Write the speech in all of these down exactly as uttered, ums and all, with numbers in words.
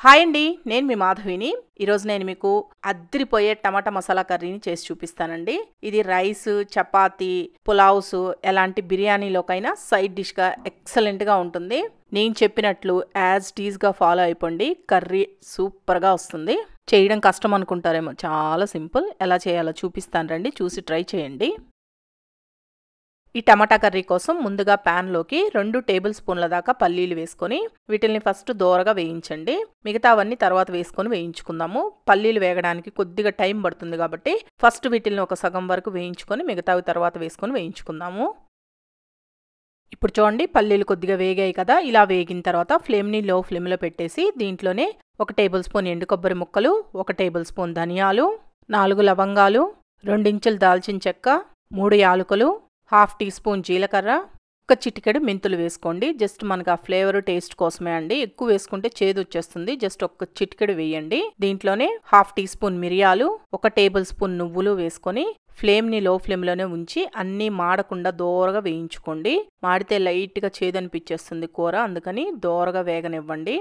Hi అండి, నేను మీ మాధవిని. ఈరోజు నేను మీకు అద్దిరిపోయే టమాటా మసాలా కర్రీని చేసి చూపిస్తానండి. ఇది రైస్, చపాతీ, పులావ్స్ ఎలాంటి బిర్యానీలోకైనా సైడ్ డిష్గా ఎక్సలెంట్గా ఉంటుంది. నేను చెప్పినట్లు యాజ్ టీజ్గా ఫాలో అయిపోండి, కర్రీ సూపర్గా వస్తుంది. చేయడం కష్టం అనుకుంటారేమో, చాలా సింపుల్. ఎలా చేయాలో చూపిస్తాను రండి, చూసి ట్రై చేయండి. ఈ టమాటా కర్రీ కోసం ముందుగా ప్యాన్లోకి రెండు టేబుల్ స్పూన్ల దాకా పల్లీలు వేసుకొని వీటిల్ని ఫస్ట్ దోరగా వేయించండి. మిగతావన్నీ తర్వాత వేసుకొని వేయించుకుందాము. పల్లీలు వేగడానికి కొద్దిగా టైం పడుతుంది కాబట్టి ఫస్ట్ వీటిల్ని ఒక సగం వరకు వేయించుకొని మిగతావి తర్వాత వేసుకొని వేయించుకుందాము. ఇప్పుడు చూడండి, పల్లీలు కొద్దిగా వేగాయి కదా. ఇలా వేగిన తర్వాత ఫ్లేమ్ని లో ఫ్లేమ్లో పెట్టేసి దీంట్లోనే ఒక టేబుల్ స్పూన్ ఎండు కొబ్బరి ముక్కలు, ఒక టేబుల్ స్పూన్ ధనియాలు, నాలుగు లవంగాలు, రెండించులు దాల్చిన చెక్క, మూడు యాలకులు, హాఫ్ టీ స్పూన్ జీలకర్ర, ఒక చిటికెడు మెంతులు వేసుకోండి. జస్ట్ మనకు ఆ ఫ్లేవర్ టేస్ట్ కోసమే అండి. ఎక్కువ వేసుకుంటే చేదు వచ్చేస్తుంది. జస్ట్ ఒక చిటికెడు వేయండి. దీంట్లోనే హాఫ్ టీ స్పూన్ మిరియాలు, ఒక టేబుల్ స్పూన్ నువ్వులు వేసుకొని ఫ్లేమ్ని లో ఫ్లేమ్లోనే ఉంచి అన్నీ మాడకుండా దోరగా వేయించుకోండి. మాడితే లైట్గా చేదు అనిపించేస్తుంది కూర, అందుకని దోరగా వేగనివ్వండి.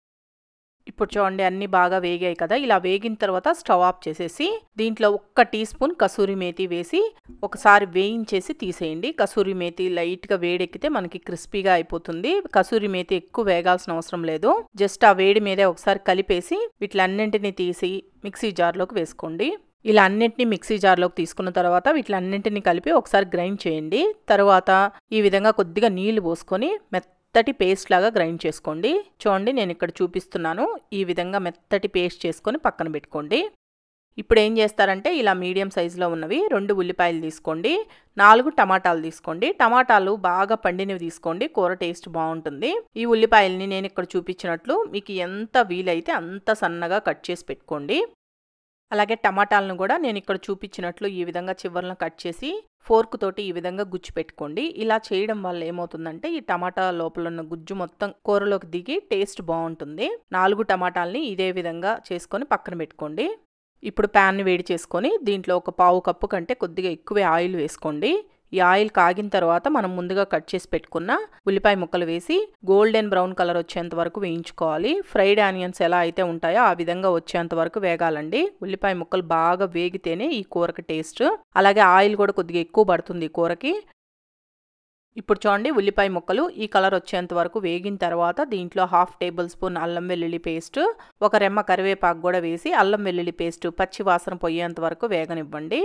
ఇప్పుడు చూడండి, అన్నీ బాగా వేగాయి కదా. ఇలా వేగిన తర్వాత స్టవ్ ఆఫ్ చేసేసి దీంట్లో ఒక్క టీ స్పూన్ కసూరి మేతి వేసి ఒకసారి వేయించేసి తీసేయండి. కసూరి మేతి లైట్గా వేడెక్కితే మనకి క్రిస్పీగా అయిపోతుంది. కసూరి మేతి ఎక్కువ వేగాల్సిన అవసరం లేదు. జస్ట్ ఆ వేడి మీదే ఒకసారి కలిపేసి వీటిలన్నింటినీ తీసి మిక్సీ జార్లోకి వేసుకోండి. ఇలా అన్నింటినీ మిక్సీ జార్లోకి తీసుకున్న తర్వాత వీటిలన్నింటినీ కలిపి ఒకసారి గ్రైండ్ చేయండి. తర్వాత ఈ విధంగా కొద్దిగా నీళ్లు పోసుకొని మెత్త మెత్తటి పేస్ట్ లాగా గ్రైండ్ చేసుకోండి. చూడండి, నేను ఇక్కడ చూపిస్తున్నాను. ఈ విధంగా మెత్తటి పేస్ట్ చేసుకొని పక్కన పెట్టుకోండి. ఇప్పుడు ఏం చేస్తారంటే ఇలా మీడియం సైజులో ఉన్నవి రెండు ఉల్లిపాయలు తీసుకోండి, నాలుగు టమాటాలు తీసుకోండి. టమాటాలు బాగా పండినవి తీసుకోండి, కూర టేస్ట్ బాగుంటుంది. ఈ ఉల్లిపాయల్ని నేను ఇక్కడ చూపించినట్లు మీకు ఎంత వీలైతే అంత సన్నగా కట్ చేసి పెట్టుకోండి. అలాగే టమాటాలను కూడా నేను ఇక్కడ చూపించినట్లు ఈ విధంగా చివర్లను కట్ చేసి ఫోర్క్ తోటి ఈ విధంగా గుజ్జు పెట్టుకోండి. ఇలా చేయడం వల్ల ఏమవుతుందంటే ఈ టమాటా లోపల ఉన్న గుజ్జు మొత్తం కూరలోకి దిగి టేస్ట్ బాగుంటుంది. నాలుగు టమాటాలని ఇదే విధంగా చేసుకొని పక్కన పెట్టుకోండి. ఇప్పుడు ప్యాన్ని వేడి చేసుకొని దీంట్లో ఒక పావు కప్పు కంటే కొద్దిగా ఎక్కువే ఆయిల్ వేసుకోండి. ఈ ఆయిల్ కాగిన తర్వాత మనం ముందుగా కట్ చేసి పెట్టుకున్న ఉల్లిపాయ ముక్కలు వేసి గోల్డెన్ బ్రౌన్ కలర్ వచ్చేంత వరకు వేయించుకోవాలి. ఫ్రైడ్ ఆనియన్స్ ఎలా అయితే ఉంటాయో ఆ విధంగా వచ్చేంత వరకు వేగాలండి. ఉల్లిపాయ ముక్కలు బాగా వేగితేనే ఈ కూరకి టేస్ట్. అలాగే ఆయిల్ కూడా కొద్దిగా ఎక్కువ పడుతుంది ఈ కూరకి. ఇప్పుడు చూడండి, ఉల్లిపాయ ముక్కలు ఈ కలర్ వచ్చేంత వరకు వేగిన తర్వాత దీంట్లో హాఫ్ టేబుల్ స్పూన్ అల్లం వెల్లుల్లి పేస్ట్, ఒక రెమ్మ కరివేపాకు కూడా వేసి అల్లం వెల్లుల్లి పేస్ట్ పచ్చి వాసన పోయేంత వరకు వేగనివ్వండి.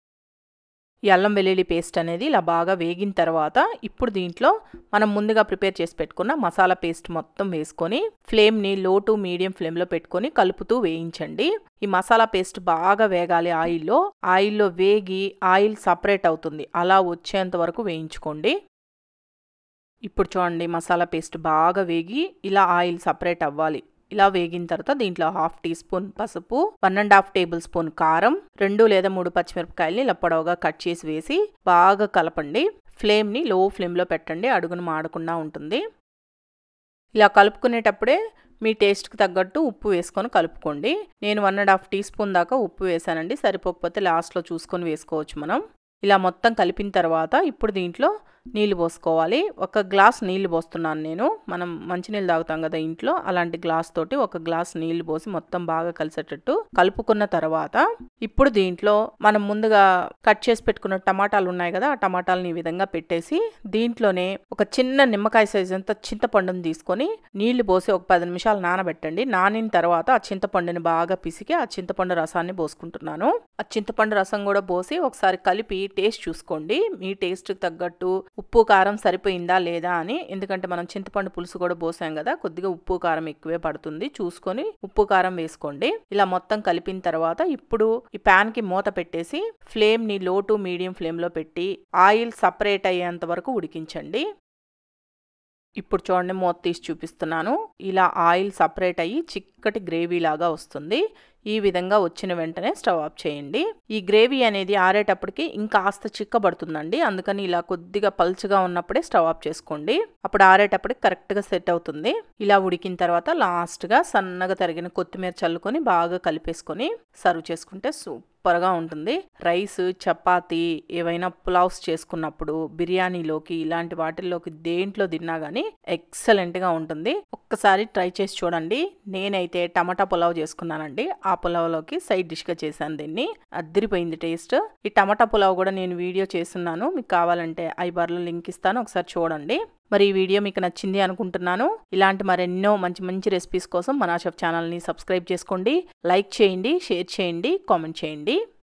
ఈ అల్లం వెల్లుల్లి పేస్ట్ అనేది ఇలా బాగా వేగిన తర్వాత ఇప్పుడు దీంట్లో మనం ముందుగా ప్రిపేర్ చేసి పెట్టుకున్న మసాలా పేస్ట్ మొత్తం వేసుకొని ఫ్లేమ్ని లో టు మీడియం ఫ్లేమ్లో పెట్టుకొని కలుపుతూ వేయించండి. ఈ మసాలా పేస్ట్ బాగా వేగాలి ఆయిల్లో. ఆయిల్లో వేగి ఆయిల్ సపరేట్ అవుతుంది, అలా వచ్చేంత వరకు వేయించుకోండి. ఇప్పుడు చూడండి, మసాలా పేస్ట్ బాగా వేగి ఇలా ఆయిల్ సపరేట్ అవ్వాలి. ఇలా వేగిన తర్వాత దీంట్లో హాఫ్ టీ స్పూన్ పసుపు, one and half tablespoon కారం, రెండు లేదా మూడు పచ్చిమిరపకాయలని ఇలా పొడవుగా కట్ చేసి వేసి బాగా కలపండి. ఫ్లేమ్ని లో ఫ్లేమ్లో పెట్టండి, అడుగును మాడకుండా ఉంటుంది. ఇలా కలుపుకునేటప్పుడే మీ టేస్ట్కి తగ్గట్టు ఉప్పు వేసుకొని కలుపుకోండి. నేను one and half teaspoon దాకా ఉప్పు వేసానండి. సరిపోకపోతే లాస్ట్లో చూసుకొని వేసుకోవచ్చు మనం. ఇలా మొత్తం కలిపిన తర్వాత ఇప్పుడు దీంట్లో నీళ్లు పోసుకోవాలి. ఒక గ్లాస్ నీళ్లు పోస్తున్నాను నేను. మనం మంచినీళ్ళు తాగుతాం కదా ఇంట్లో, అలాంటి గ్లాస్ తోటి ఒక గ్లాస్ నీళ్లు పోసి మొత్తం బాగా కలిసేటట్టు కలుపుకున్న తర్వాత ఇప్పుడు దీంట్లో మనం ముందుగా కట్ చేసి పెట్టుకున్న టమాటాలు ఉన్నాయి కదా, ఆ టమాటాలను ఈ విధంగా పెట్టేసి దీంట్లోనే ఒక చిన్న నిమ్మకాయ సైజ్ అంత చింతపండుని తీసుకొని నీళ్లు పోసి ఒక పది నిమిషాలు నానబెట్టండి. నానిన తర్వాత ఆ చింతపండుని బాగా పిసికి ఆ చింతపండు రసాన్ని పోసుకుంటున్నాను. ఆ చింతపండు రసం కూడా పోసి ఒకసారి కలిపి టేస్ట్ చూసుకోండి. మీ టేస్ట్కి తగ్గట్టు ఉప్పు కారం సరిపోయిందా లేదా అని. ఎందుకంటే మనం చింతపండు పులుసు కూడా పోసాం కదా, కొద్దిగా ఉప్పు కారం ఎక్కువే పడుతుంది, చూసుకొని ఉప్పు కారం వేసుకోండి. ఇలా మొత్తం కలిపిన తర్వాత ఇప్పుడు ఈ ప్యాన్ కి మూత పెట్టేసి ఫ్లేమ్ ని లో టు మీడియం ఫ్లేమ్ లో పెట్టి ఆయిల్ సపరేట్ అయ్యేంత వరకు ఉడికించండి. ఇప్పుడు చూడండి, మూత తీసి చూపిస్తున్నాను. ఇలా ఆయిల్ సపరేట్ అయ్యి చిక్కటి గ్రేవీ లాగా వస్తుంది. ఈ విధంగా వచ్చిన వెంటనే స్టవ్ ఆఫ్ చేయండి. ఈ గ్రేవీ అనేది ఆరేటప్పటికి ఇంకాస్త చిక్కబడుతుందండి, అందుకని ఇలా కొద్దిగా పల్చగా ఉన్నప్పుడే స్టవ్ ఆఫ్ చేసుకోండి. అప్పుడు ఆరేటప్పటికి కరెక్ట్గా సెట్ అవుతుంది. ఇలా ఉడికిన తర్వాత లాస్ట్గా సన్నగా తరిగిన కొత్తిమీర చల్లుకొని బాగా కలిపేసుకొని సర్వ్ చేసుకుంటే సూపర్గా ఉంటుంది. రైస్, చపాతీ, ఏవైనా పులావ్స్ చేసుకున్నప్పుడు, బిర్యానీలోకి, ఇలాంటి వాటిల్లోకి దేంట్లో తిన్నా కానీ ఎక్సలెంట్గా ఉంటుంది. ఒక్కసారి ట్రై చేసి చూడండి. నేనైతే టమాటా పులావ్ చేసుకున్నానండి. ఆ పులావ్లోకి సైడ్ డిష్గా చేశాను దీన్ని. అద్దరిపోయింది టేస్ట్. ఈ టమాటా పులావ్ కూడా నేను వీడియో చేస్తున్నాను, మీకు కావాలంటే ఐ బార్లో లింక్ ఇస్తాను, ఒకసారి చూడండి. మరి ఈ వీడియో మీకు నచ్చింది అనుకుంటున్నాను. ఇలాంటి మరెన్నో మంచి మంచి రెసిపీస్ కోసం మన షెఫ్ ఛానల్ని సబ్స్క్రైబ్ చేసుకోండి, లైక్ చేయండి, షేర్ చేయండి, కామెంట్ చేయండి.